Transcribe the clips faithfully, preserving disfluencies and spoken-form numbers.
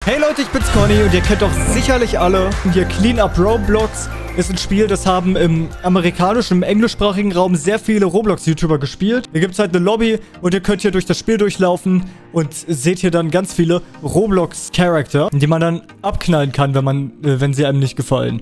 Hey Leute, ich bin's Conny und ihr kennt doch sicherlich alle hier Clean Up Roblox. Ist ein Spiel, das haben im amerikanischen, im englischsprachigen Raum sehr viele Roblox-YouTuber gespielt. Hier gibt es halt eine Lobby und ihr könnt hier durch das Spiel durchlaufen und seht hier dann ganz viele Roblox-Charakter, die man dann abknallen kann, wenn man, äh, wenn sie einem nicht gefallen.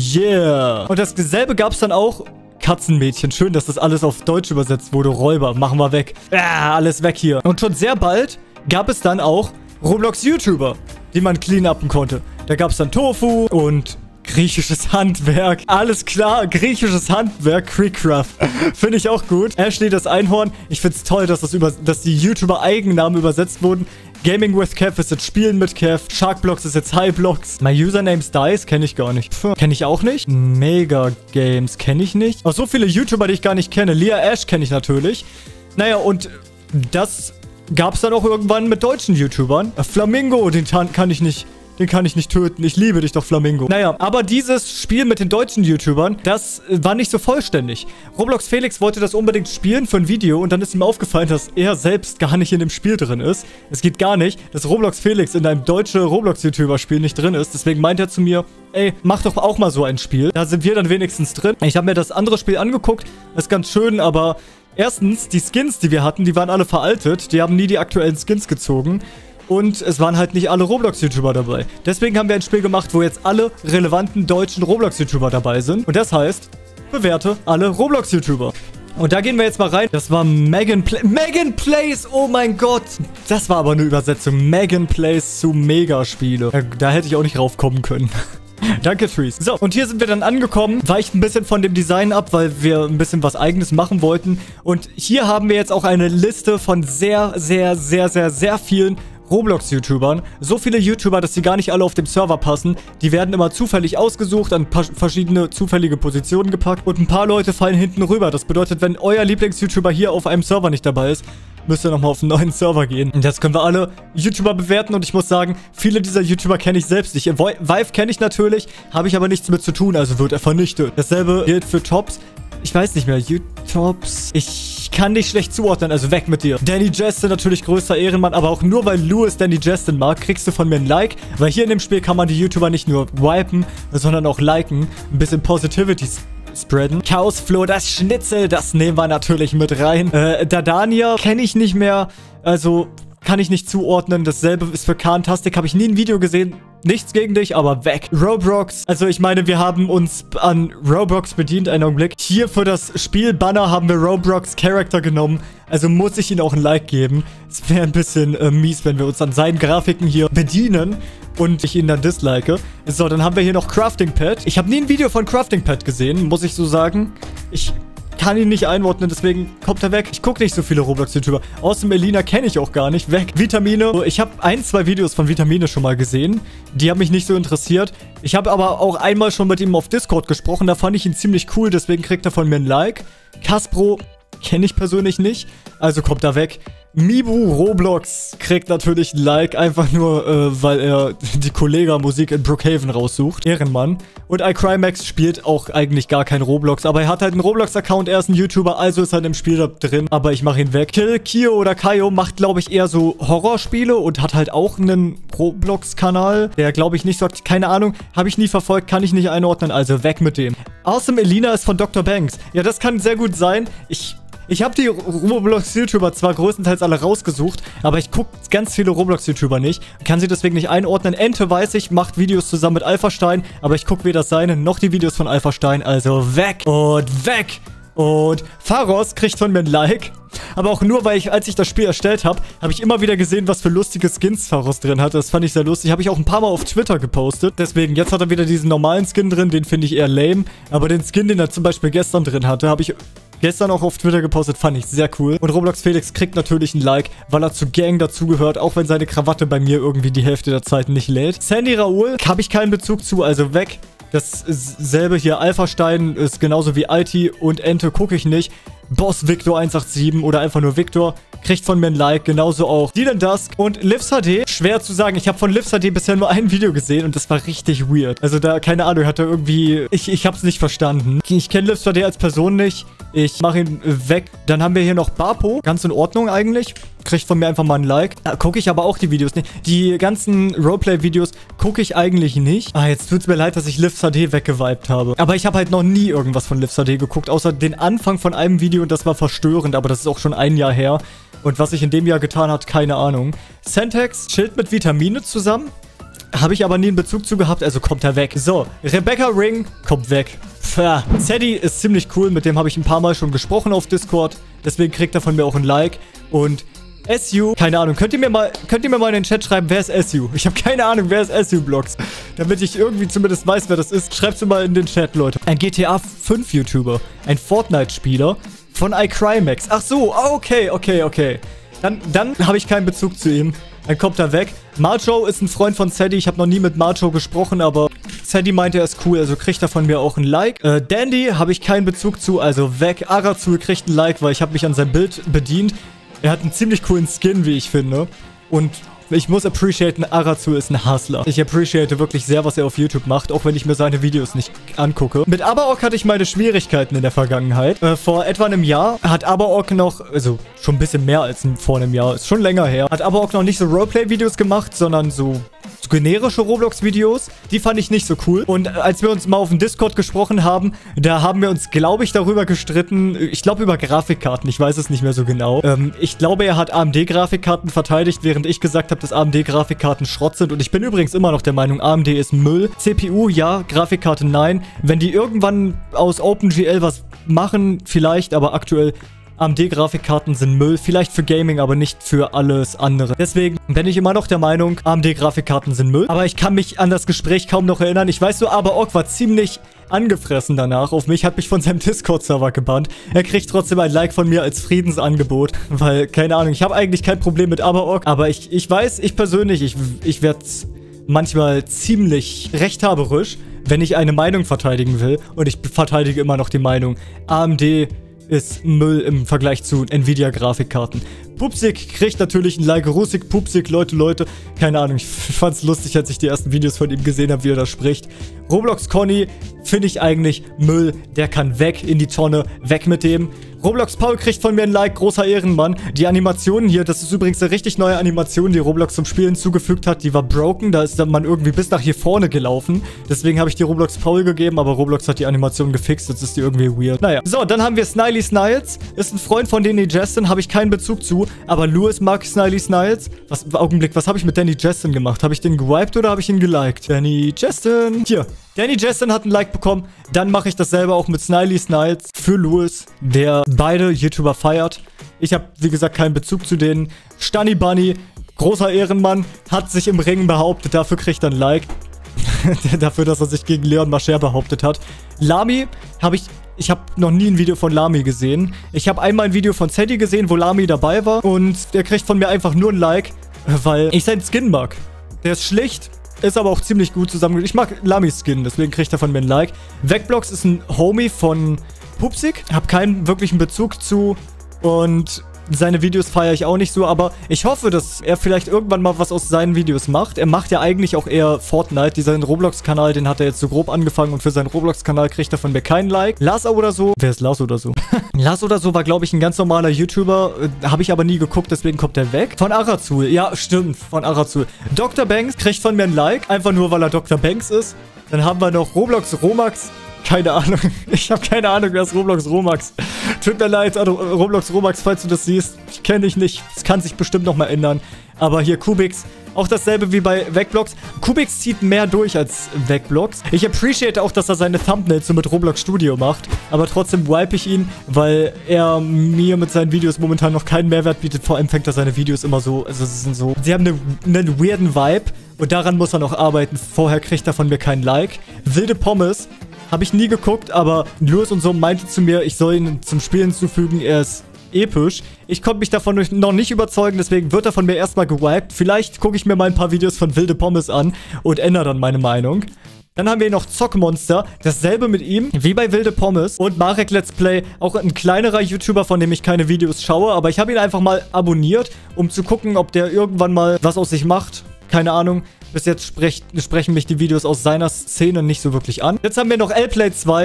Yeah! Und dasselbe gab es dann auch. Katzenmädchen. Schön, dass das alles auf Deutsch übersetzt wurde. Räuber. Machen wir weg. Ah, alles weg hier. Und schon sehr bald gab es dann auch Roblox-YouTuber, die man clean upen konnte. Da gab es dann Tofu und griechisches Handwerk. Alles klar, griechisches Handwerk. Creekcraft. Finde ich auch gut. Ashley, das Einhorn. Ich finde es toll, dass, das über, dass die YouTuber-Eigennamen übersetzt wurden. Gaming with Kev ist jetzt Spielen mit Kev. Sharkblocks ist jetzt Highblocks. My Username's Dice kenne ich gar nicht. Kenne ich auch nicht. Mega Games kenne ich nicht. Auch so viele YouTuber, die ich gar nicht kenne. Leah Ash kenne ich natürlich. Naja, und das gab es dann auch irgendwann mit deutschen YouTubern. Flamingo, den kann ich nicht... Den kann ich nicht töten. Ich liebe dich doch, Flamingo. Naja, aber dieses Spiel mit den deutschen YouTubern, das war nicht so vollständig. Roblox Felix wollte das unbedingt spielen für ein Video und dann ist ihm aufgefallen, dass er selbst gar nicht in dem Spiel drin ist. Es geht gar nicht, dass Roblox Felix in einem deutschen Roblox-YouTuber-Spiel nicht drin ist. Deswegen meint er zu mir, ey, mach doch auch mal so ein Spiel. Da sind wir dann wenigstens drin. Ich habe mir das andere Spiel angeguckt. Das ist ganz schön, aber erstens, die Skins, die wir hatten, die waren alle veraltet. Die haben nie die aktuellen Skins gezogen. Und es waren halt nicht alle Roblox-YouTuber dabei. Deswegen haben wir ein Spiel gemacht, wo jetzt alle relevanten deutschen Roblox-YouTuber dabei sind. Und das heißt, bewerte alle Roblox-YouTuber. Und da gehen wir jetzt mal rein. Das war Megan Play. Megan Plays, oh mein Gott. Das war aber eine Übersetzung. Megan Plays zu Megaspiele. Da, da hätte ich auch nicht raufkommen können. Danke, Trees. So, und hier sind wir dann angekommen. Weicht ein bisschen von dem Design ab, weil wir ein bisschen was Eigenes machen wollten. Und hier haben wir jetzt auch eine Liste von sehr, sehr, sehr, sehr, sehr vielen Roblox-YouTubern. So viele YouTuber, dass sie gar nicht alle auf dem Server passen. Die werden immer zufällig ausgesucht, an verschiedene zufällige Positionen gepackt und ein paar Leute fallen hinten rüber. Das bedeutet, wenn euer Lieblings-YouTuber hier auf einem Server nicht dabei ist, müsst ihr nochmal auf einen neuen Server gehen. Und jetzt können wir alle YouTuber bewerten und ich muss sagen, viele dieser YouTuber kenne ich selbst nicht. Vive kenne ich natürlich, habe ich aber nichts mit zu tun, also wird er vernichtet. Dasselbe gilt für Tops. Ich weiß nicht mehr. YouTubes. Ich kann dich schlecht zuordnen, also weg mit dir. Danny Justin, natürlich größter Ehrenmann, aber auch nur weil Louis Danny Justin mag, kriegst du von mir ein Like. Weil hier in dem Spiel kann man die YouTuber nicht nur wipen, sondern auch liken. Ein bisschen Positivity spreaden. Chaosflow, das Schnitzel, das nehmen wir natürlich mit rein. Äh, Dadania kenne ich nicht mehr, also kann ich nicht zuordnen. Dasselbe ist für Kantastic, habe ich nie ein Video gesehen. Nichts gegen dich, aber weg. Roblox. Also ich meine, wir haben uns an Roblox bedient. Einen Augenblick. Hier für das Spielbanner haben wir Roblox Charakter genommen. Also muss ich ihnen auch ein Like geben. Es wäre ein bisschen äh, mies, wenn wir uns an seinen Grafiken hier bedienen und ich ihn dann dislike. So, dann haben wir hier noch Crafting Pad. Ich habe nie ein Video von Crafting Pad gesehen, muss ich so sagen. Ich kann ihn nicht einordnen, deswegen kommt er weg. Ich gucke nicht so viele Roblox-YouTuber. Außerdem Elina kenne ich auch gar nicht. Weg. Vitamine. Ich habe ein, zwei Videos von Vitamine schon mal gesehen. Die haben mich nicht so interessiert. Ich habe aber auch einmal schon mit ihm auf Discord gesprochen. Da fand ich ihn ziemlich cool, deswegen kriegt er von mir ein Like. Caspro kenne ich persönlich nicht. Also kommt er weg. Mibu Roblox kriegt natürlich ein Like, einfach nur, äh, weil er die Kollega-Musik in Brookhaven raussucht. Ehrenmann. Und iCrymax spielt auch eigentlich gar kein Roblox, aber er hat halt einen Roblox-Account, er ist ein YouTuber, also ist er im Spiel da drin, aber ich mache ihn weg. Kill, Kio oder Kaio macht, glaube ich, eher so Horrorspiele und hat halt auch einen Roblox-Kanal, der, glaube ich, nicht so, keine Ahnung, habe ich nie verfolgt, kann ich nicht einordnen, also weg mit dem. Awesome Elina ist von Doktor Banks. Ja, das kann sehr gut sein. Ich... Ich habe die Roblox-YouTuber zwar größtenteils alle rausgesucht, aber ich gucke ganz viele Roblox-YouTuber nicht. Kann sie deswegen nicht einordnen. Ente weiß ich, macht Videos zusammen mit Alphastein, aber ich gucke weder seine noch die Videos von Alphastein. Also weg und weg. Und Pharos kriegt von mir ein Like. Aber auch nur, weil ich, als ich das Spiel erstellt habe, habe ich immer wieder gesehen, was für lustige Skins Pharos drin hatte. Das fand ich sehr lustig. Habe ich auch ein paar Mal auf Twitter gepostet. Deswegen, jetzt hat er wieder diesen normalen Skin drin. Den finde ich eher lame. Aber den Skin, den er zum Beispiel gestern drin hatte, habe ich gestern auch auf Twitter gepostet, fand ich sehr cool. Und Roblox Felix kriegt natürlich ein Like, weil er zu Gang dazugehört, auch wenn seine Krawatte bei mir irgendwie die Hälfte der Zeit nicht lädt. Sandy Raoul habe ich keinen Bezug zu, also weg. Dasselbe hier, Alphastein ist genauso wie Alti und Ente gucke ich nicht. Boss Victor eins acht sieben oder einfach nur Victor kriegt von mir ein Like, genauso auch Dylan Dusk und Livs H D. Schwer zu sagen, ich habe von Livs H D bisher nur ein Video gesehen und das war richtig weird. Also da, keine Ahnung, hat er irgendwie, ich, ich habe es nicht verstanden. Ich kenne Livs H D als Person nicht, ich mache ihn weg. Dann haben wir hier noch Bapo, ganz in Ordnung eigentlich. kriegt von mir einfach mal ein Like. Da gucke ich aber auch die Videos nicht. Die ganzen Roleplay-Videos gucke ich eigentlich nicht. Ah, jetzt tut es mir leid, dass ich Livs H D weggewiped habe. Aber ich habe halt noch nie irgendwas von Livs H D geguckt, außer den Anfang von einem Video und das war verstörend, aber das ist auch schon ein Jahr her. Und was ich in dem Jahr getan hat, keine Ahnung. Sentex chillt mit Vitamine zusammen. Habe ich aber nie einen Bezug zu gehabt, also kommt er weg. So, Rebecca Ring kommt weg. Pfah. Zeddy ist ziemlich cool, mit dem habe ich ein paar Mal schon gesprochen auf Discord. Deswegen kriegt er von mir auch ein Like. Und S U, keine Ahnung, könnt ihr mir mal, könnt ihr mir mal in den Chat schreiben, wer ist S U? Ich habe keine Ahnung, wer ist S U-Blogs. Damit ich irgendwie zumindest weiß, wer das ist. Schreibt es mal in den Chat, Leute. Ein G T A fünf YouTuber, ein Fortnite-Spieler von iCrymax. Ach so, okay, okay, okay. Dann, dann habe ich keinen Bezug zu ihm. Dann kommt er weg. Marjo ist ein Freund von Zeddy. Ich habe noch nie mit Marjo gesprochen, aber Zeddy meinte, er ist cool, also kriegt er von mir auch ein Like. Äh, Dandy habe ich keinen Bezug zu, also weg. Arazul kriegt ein Like, weil ich habe mich an sein Bild bedient. Er hat einen ziemlich coolen Skin, wie ich finde. Und ich muss appreciaten, Arazul ist ein Hustler. Ich appreciate wirklich sehr, was er auf YouTube macht, auch wenn ich mir seine Videos nicht angucke. Mit Abaok hatte ich meine Schwierigkeiten in der Vergangenheit. Äh, vor etwa einem Jahr hat Abaok noch, also schon ein bisschen mehr als vor einem Jahr, ist schon länger her, hat Abaok noch nicht so Roleplay-Videos gemacht, sondern so generische Roblox-Videos. Die fand ich nicht so cool. Und als wir uns mal auf dem Discord gesprochen haben, da haben wir uns, glaube ich, darüber gestritten. Ich glaube über Grafikkarten. Ich weiß es nicht mehr so genau. Ähm, ich glaube, er hat A M D-Grafikkarten verteidigt, während ich gesagt habe, dass A M D-Grafikkarten Schrott sind. Und ich bin übrigens immer noch der Meinung, A M D ist Müll. C P U, ja. Grafikkarte, nein. Wenn die irgendwann aus OpenGL was machen, vielleicht, aber aktuell A M D-Grafikkarten sind Müll. Vielleicht für Gaming, aber nicht für alles andere. Deswegen bin ich immer noch der Meinung, A M D-Grafikkarten sind Müll. Aber ich kann mich an das Gespräch kaum noch erinnern. Ich weiß so, Abaok war ziemlich angefressen danach auf mich, hat mich von seinem Discord-Server gebannt. Er kriegt trotzdem ein Like von mir als Friedensangebot. Weil, keine Ahnung, ich habe eigentlich kein Problem mit Abaok. Aber ich, ich weiß, ich persönlich, ich, ich werde manchmal ziemlich rechthaberisch, wenn ich eine Meinung verteidigen will. Und ich verteidige immer noch die Meinung, A M D ist Müll im Vergleich zu Nvidia-Grafikkarten. Pupsik kriegt natürlich ein Like. Rusik, Pupsik, Leute, Leute. Keine Ahnung, ich fand's lustig, als ich die ersten Videos von ihm gesehen habe, wie er da spricht. Roblox Conny finde ich eigentlich Müll. Der kann weg in die Tonne. Weg mit dem. Roblox Paul kriegt von mir ein Like. Großer Ehrenmann. Die Animationen hier, das ist übrigens eine richtig neue Animation, die Roblox zum Spielen zugefügt hat. Die war broken. Da ist dann man irgendwie bis nach hier vorne gelaufen. Deswegen habe ich die Roblox Paul gegeben, aber Roblox hat die Animation gefixt. Jetzt ist die irgendwie weird. Naja. So, dann haben wir Sniley Sniles. Ist ein Freund von Danny Justin. Habe ich keinen Bezug zu. Aber Louis mag Sniley Sniles. Was, Augenblick, was habe ich mit Danny Justin gemacht? Habe ich den gewiped oder habe ich ihn geliked? Danny Justin. Hier. Danny Justin hat ein Like bekommen. Dann mache ich dasselbe auch mit Sniley Sniles für Louis, der beide YouTuber feiert. Ich habe, wie gesagt, keinen Bezug zu denen. Stunny Bunny, großer Ehrenmann, hat sich im Ring behauptet. Dafür kriegt er ein Like. Dafür, dass er sich gegen Leon Mascher behauptet hat. Lami habe ich... Ich habe noch nie ein Video von Lami gesehen. Ich habe einmal ein Video von Zeddy gesehen, wo Lami dabei war. Und der kriegt von mir einfach nur ein Like, weil ich seinen Skin mag. Der ist schlicht, ist aber auch ziemlich gut zusammen. Ich mag Lamis Skin, deswegen kriegt er von mir ein Like. Vecblox ist ein Homie von Pupsik. Hab keinen wirklichen Bezug zu. Und seine Videos feiere ich auch nicht so, aber ich hoffe, dass er vielleicht irgendwann mal was aus seinen Videos macht. Er macht ja eigentlich auch eher Fortnite. Dieser Roblox-Kanal, den hat er jetzt so grob angefangen und für seinen Roblox-Kanal kriegt er von mir keinen Like. Lars oder so. Wer ist Lars oder so? Lars oder so war, glaube ich, ein ganz normaler YouTuber. Äh, Habe ich aber nie geguckt, deswegen kommt er weg. Von Arazul. Ja, stimmt, von Arazul. Doktor Banks kriegt von mir ein Like, einfach nur, weil er Doktor Banks ist. Dann haben wir noch Roblox Romax. Keine Ahnung. Ich habe keine Ahnung, wer ist Roblox Romax. Tut mir leid, also Roblox Romax, falls du das siehst. Ich kenne dich nicht. Das kann sich bestimmt noch mal ändern. Aber hier Kubix. Auch dasselbe wie bei Vecblox. Kubix zieht mehr durch als Vecblox. Ich appreciate auch, dass er seine Thumbnails so mit Roblox Studio macht. Aber trotzdem wipe ich ihn, weil er mir mit seinen Videos momentan noch keinen Mehrwert bietet. Vor allem fängt er seine Videos immer so, also sie sind so, sie haben eine, einen weirden Vibe. Und daran muss er noch arbeiten. Vorher kriegt er von mir keinen Like. Wilde Pommes. Habe ich nie geguckt, aber Louis und so meinte zu mir, ich soll ihn zum Spiel hinzufügen. Er ist episch. Ich konnte mich davon noch nicht überzeugen, deswegen wird er von mir erstmal gewiped. Vielleicht gucke ich mir mal ein paar Videos von Wilde Pommes an und ändere dann meine Meinung. Dann haben wir hier noch Zockmonster. Dasselbe mit ihm, wie bei Wilde Pommes. Und Marek Let's Play, auch ein kleinerer YouTuber, von dem ich keine Videos schaue. Aber ich habe ihn einfach mal abonniert, um zu gucken, ob der irgendwann mal was aus sich macht. Keine Ahnung. Bis jetzt sprech, sprechen mich die Videos aus seiner Szene nicht so wirklich an. Jetzt haben wir noch L-Play zwei.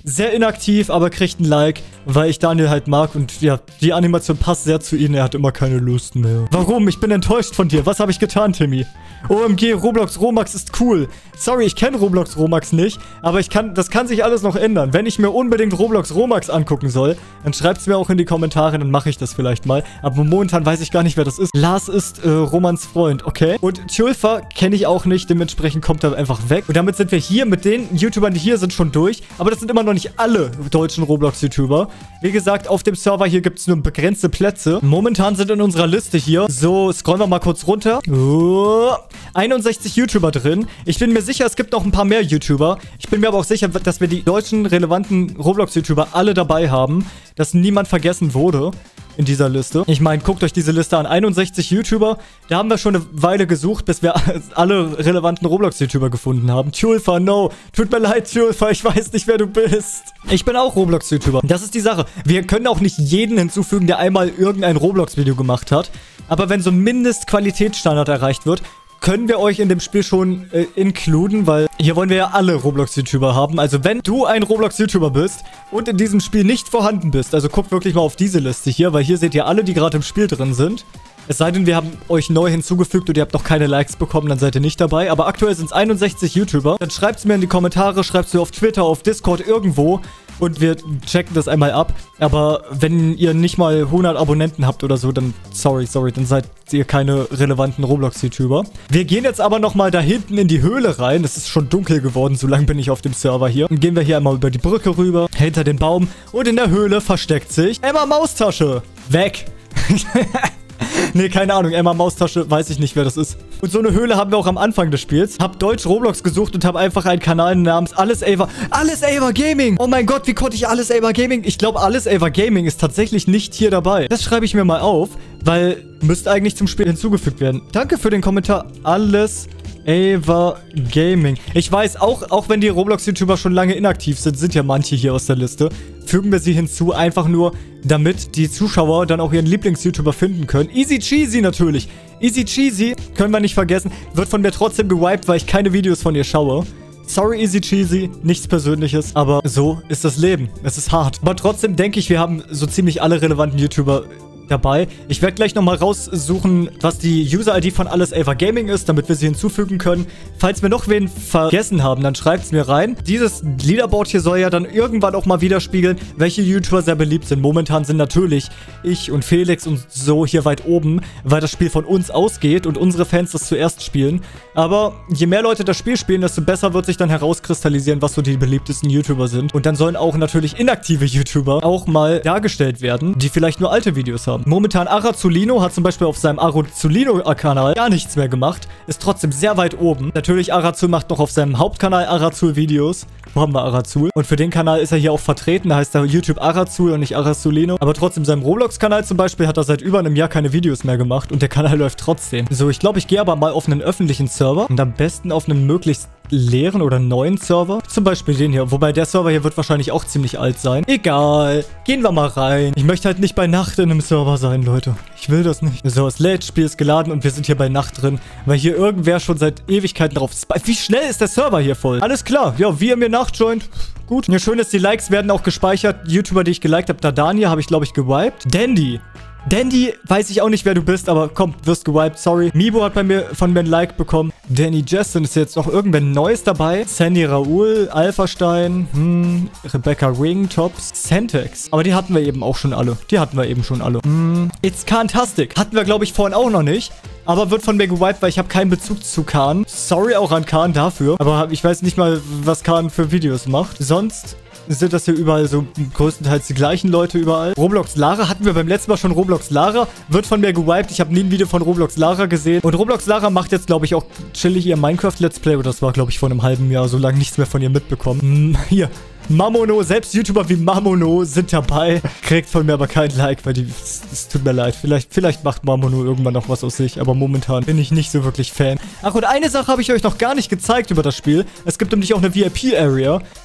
Sehr inaktiv, aber kriegt ein Like, weil ich Daniel halt mag. Und ja, die Animation passt sehr zu ihm. Er hat immer keine Lust mehr. Warum? Ich bin enttäuscht von dir. Was habe ich getan, Timmy? O M G, Roblox Romax ist cool. Sorry, ich kenne Roblox Romax nicht, aber ich kann, das kann sich alles noch ändern. Wenn ich mir unbedingt Roblox Romax angucken soll, dann schreibt es mir auch in die Kommentare, dann mache ich das vielleicht mal. Aber momentan weiß ich gar nicht, wer das ist. Lars ist äh, Romans Freund, okay? Und Tulfa kenne ich auch nicht, dementsprechend kommt er einfach weg. Und damit sind wir hier mit den YouTubern, die hier sind, schon durch. Aber das sind immer noch nicht alle deutschen Roblox-YouTuber. Wie gesagt, auf dem Server hier gibt es nur begrenzte Plätze. Momentan sind in unserer Liste hier, so scrollen wir mal kurz runter. Oh, einundsechzig YouTuber drin. Ich bin mir sicher, es gibt noch ein paar mehr YouTuber. Ich bin mir aber auch sicher, dass wir die deutschen relevanten Roblox-YouTuber alle dabei haben. Dass niemand vergessen wurde in dieser Liste. Ich meine, guckt euch diese Liste an. einundsechzig YouTuber. Da haben wir schon eine Weile gesucht, bis wir alle relevanten Roblox-YouTuber gefunden haben. Tulfa, no. Tut mir leid, Tulfa. Ich weiß nicht, wer du bist. Ich bin auch Roblox-YouTuber. Das ist die Sache. Wir können auch nicht jeden hinzufügen, der einmal irgendein Roblox-Video gemacht hat. Aber wenn so ein Mindestqualitätsstandard erreicht wird, können wir euch in dem Spiel schon äh, inkluden, weil hier wollen wir ja alle Roblox-YouTuber haben. Also wenn du ein Roblox-YouTuber bist und in diesem Spiel nicht vorhanden bist, also guckt wirklich mal auf diese Liste hier, weil hier seht ihr alle, die gerade im Spiel drin sind. Es sei denn, wir haben euch neu hinzugefügt und ihr habt noch keine Likes bekommen, dann seid ihr nicht dabei. Aber aktuell sind es einundsechzig YouTuber. Dann schreibt es mir in die Kommentare, schreibt es mir auf Twitter, auf Discord, irgendwo. Und wir checken das einmal ab. Aber wenn ihr nicht mal hundert Abonnenten habt oder so, dann sorry, sorry, dann seid ihr keine relevanten Roblox-YouTuber. Wir gehen jetzt aber nochmal da hinten in die Höhle rein. Es ist schon dunkel geworden, so lange bin ich auf dem Server hier. Dann gehen wir hier einmal über die Brücke rüber, hinter den Baum. Und in der Höhle versteckt sich Emma Maustasche. Weg. Nee, keine Ahnung. Emma Maustasche, weiß ich nicht, wer das ist. Und so eine Höhle haben wir auch am Anfang des Spiels. Hab Deutsch Roblox gesucht und habe einfach einen Kanal namens Alles Ava. Alles Ava Gaming. Oh mein Gott, wie konnte ich Alles Ava Gaming? Ich glaube, Alles Ava Gaming ist tatsächlich nicht hier dabei. Das schreibe ich mir mal auf, weil müsste eigentlich zum Spiel hinzugefügt werden. Danke für den Kommentar. Alles Ava Gaming. Ich weiß, auch, auch wenn die Roblox-YouTuber schon lange inaktiv sind, sind ja manche hier aus der Liste. Fügen wir sie hinzu, einfach nur, damit die Zuschauer dann auch ihren Lieblings-YouTuber finden können. Easy Cheesy natürlich. Easy Cheesy, können wir nicht vergessen, wird von mir trotzdem gewiped, weil ich keine Videos von ihr schaue. Sorry, Easy Cheesy, nichts Persönliches, aber so ist das Leben. Es ist hart. Aber trotzdem denke ich, wir haben so ziemlich alle relevanten YouTuber dabei. Ich werde gleich nochmal raussuchen, was die User-I D von Alles Ava Gaming ist, damit wir sie hinzufügen können. Falls wir noch wen vergessen haben, dann schreibt es mir rein. Dieses Leaderboard hier soll ja dann irgendwann auch mal widerspiegeln, welche YouTuber sehr beliebt sind. Momentan sind natürlich ich und Felix und so hier weit oben, weil das Spiel von uns ausgeht und unsere Fans das zuerst spielen. Aber je mehr Leute das Spiel spielen, desto besser wird sich dann herauskristallisieren, was so die beliebtesten YouTuber sind. Und dann sollen auch natürlich inaktive YouTuber auch mal dargestellt werden, die vielleicht nur alte Videos haben. Momentan Arazulino hat zum Beispiel auf seinem Arazulino-Kanal gar nichts mehr gemacht. Ist trotzdem sehr weit oben. Natürlich, Arazul macht noch auf seinem Hauptkanal Arazul-Videos. Wo haben wir Arazul? Und für den Kanal ist er hier auch vertreten. Da heißt er YouTube Arazul und nicht Arazulino. Aber trotzdem, seinem Roblox-Kanal zum Beispiel hat er seit über einem Jahr keine Videos mehr gemacht. Und der Kanal läuft trotzdem. So, ich glaube, ich gehe aber mal auf einen öffentlichen Server. Und am besten auf einen möglichst leeren oder neuen Server. Zum Beispiel den hier. Wobei der Server hier wird wahrscheinlich auch ziemlich alt sein. Egal. Gehen wir mal rein. Ich möchte halt nicht bei Nacht in einem Server sein, Leute. Ich will das nicht. So, das lädt, Spiel ist geladen und wir sind hier bei Nacht drin. Weil hier irgendwer schon seit Ewigkeiten drauf ist. Wie schnell ist der Server hier voll? Alles klar. Ja, wie ihr mir nachjoint. Gut. Ja, schön ist, die Likes werden auch gespeichert. YouTuber, die ich geliked habe. Dadania habe ich, glaube ich, gewiped. Dandy. Dandy, weiß ich auch nicht, wer du bist, aber komm, wirst gewiped, sorry. Mibo hat bei mir von mir ein Like bekommen. Danny Justin, ist jetzt noch irgendwer Neues dabei? Sandy Raoul, Alphastein, hm, Rebecca Ring, Tops, Sentex. Aber die hatten wir eben auch schon alle. Die hatten wir eben schon alle. Hm, It's Kantastic. Hatten wir, glaube ich, vorhin auch noch nicht. Aber wird von mir gewiped, weil ich habe keinen Bezug zu Khan. Sorry auch an Khan dafür. Aber ich weiß nicht mal, was Khan für Videos macht. Sonst sind das hier überall so größtenteils die gleichen Leute überall. Roblox Lara hatten wir beim letzten Mal schon. Roblox Lara wird von mir gewiped. Ich habe nie ein Video von Roblox Lara gesehen. Und Roblox Lara macht jetzt, glaube ich, auch chillig ihr Minecraft Let's Play. Oder das war, glaube ich, vor einem halben Jahr. So lange nichts mehr von ihr mitbekommen. Hm, hier. Mamono, selbst YouTuber wie Mamono sind dabei. Kriegt von mir aber kein Like, weil die... Es tut mir leid. Vielleicht, vielleicht macht Mamono irgendwann noch was aus sich. Aber momentan bin ich nicht so wirklich Fan. Ach, und eine Sache habe ich euch noch gar nicht gezeigt über das Spiel. Es gibt nämlich auch eine V I P-Area.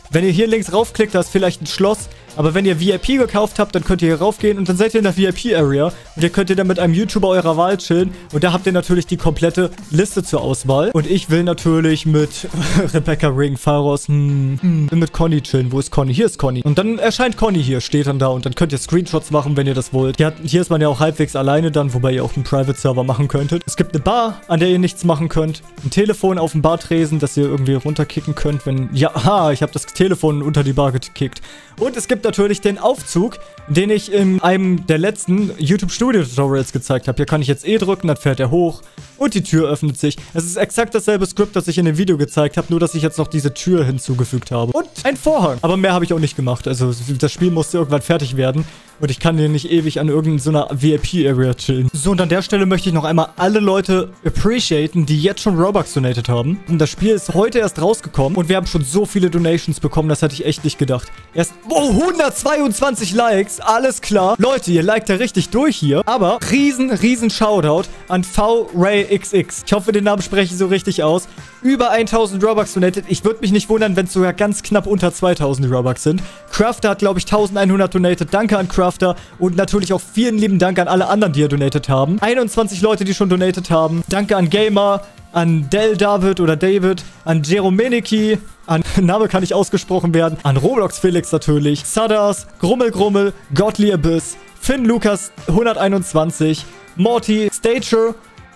Wenn ihr hier links raufklickt, da ist vielleicht ein Schloss. Aber wenn ihr V I P gekauft habt, dann könnt ihr hier raufgehen und dann seid ihr in der V I P-Area. Und ihr könnt ihr dann mit einem YouTuber eurer Wahl chillen. Und da habt ihr natürlich die komplette Liste zur Auswahl. Und ich will natürlich mit Rebecca Ring, Pharos, hm, hm, mit Conny chillen. Wo ist Conny? Hier ist Conny. Und dann erscheint Conny hier, steht dann da. Und dann könnt ihr Screenshots machen, wenn ihr das wollt. Hier, hat, hier ist man ja auch halbwegs alleine dann, wobei ihr auch einen Private-Server machen könntet. Es gibt eine Bar, an der ihr nichts machen könnt. Ein Telefon auf dem Bartresen, das ihr irgendwie runterkicken könnt, wenn... Ja, aha, ich habe das Telefon unter die Bar gekickt. Und es gibt natürlich den Aufzug, den ich in einem der letzten YouTube-Studio-Tutorials gezeigt habe. Hier kann ich jetzt E drücken, dann fährt er hoch und die Tür öffnet sich. Es ist exakt dasselbe Skript, das ich in dem Video gezeigt habe, nur dass ich jetzt noch diese Tür hinzugefügt habe. Und ein Vorhang. Aber mehr habe ich auch nicht gemacht. Also das Spiel musste irgendwann fertig werden. Und ich kann hier nicht ewig an irgendeiner V I P-Area chillen. So, und an der Stelle möchte ich noch einmal alle Leute appreciaten, die jetzt schon Robux donated haben. Und das Spiel ist heute erst rausgekommen. Und wir haben schon so viele Donations bekommen, das hätte ich echt nicht gedacht. Erst, oh, hundertzweiundzwanzig Likes, alles klar. Leute, ihr liked ja richtig durch hier. Aber riesen, riesen Shoutout an V-Ray-X X. Ich hoffe, den Namen spreche ich so richtig aus. Über tausend Robux donated. Ich würde mich nicht wundern, wenn es sogar ganz knapp unter zweitausend Robux sind. Crafter hat, glaube ich, eintausendeinhundert donated. Danke an Crafter. Und natürlich auch vielen lieben Dank an alle anderen, die hier donated haben. einundzwanzig Leute, die schon donated haben. Danke an Gamer, an Del David oder David, an Jeromeniki, an Name kann nicht ausgesprochen werden, an Roblox Felix natürlich, Sadas, Grummel Grummel, Godly Abyss, Finn Lukas hunderteinundzwanzig, Morty, Stager,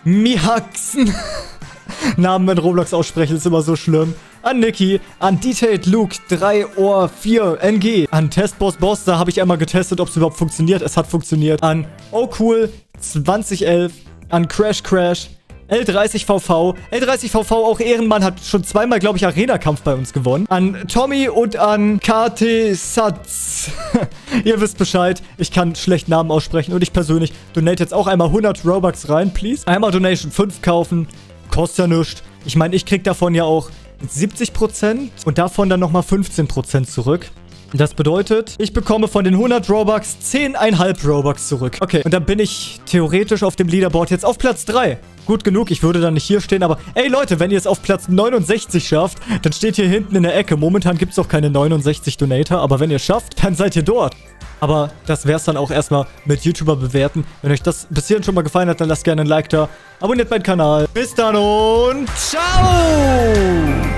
Mihaxen. Namen in Roblox aussprechen ist immer so schlimm. An Niki, an Detailed Luke drei Ohr vier N G, an Testboss Boss, da habe ich einmal getestet, ob es überhaupt funktioniert. Es hat funktioniert. An Oh Cool zwanzig elf, an Crash Crash, L dreißig V V. L dreißig V V, auch Ehrenmann, hat schon zweimal, glaube ich, Arena-Kampf bei uns gewonnen. An Tommy und an K T Satz. Ihr wisst Bescheid. Ich kann schlecht Namen aussprechen. Und ich persönlich donate jetzt auch einmal hundert Robux rein, please. Einmal Donation fünf kaufen. Kostet ja nichts. Ich meine, ich krieg davon ja auch siebzig Prozent und davon dann nochmal fünfzehn Prozent zurück. Das bedeutet, ich bekomme von den hundert Robux zehn Komma fünf Robux zurück. Okay, und dann bin ich theoretisch auf dem Leaderboard jetzt auf Platz drei. Gut genug, ich würde dann nicht hier stehen, aber ey Leute, wenn ihr es auf Platz neunundsechzig schafft, dann steht hier hinten in der Ecke. Momentan gibt es auch keine neunundsechzig Donator, aber wenn ihr es schafft, dann seid ihr dort. Aber das wäre es dann auch erstmal mit YouTuber bewerten. Wenn euch das bis hierhin schon mal gefallen hat, dann lasst gerne ein Like da. Abonniert meinen Kanal. Bis dann und ciao!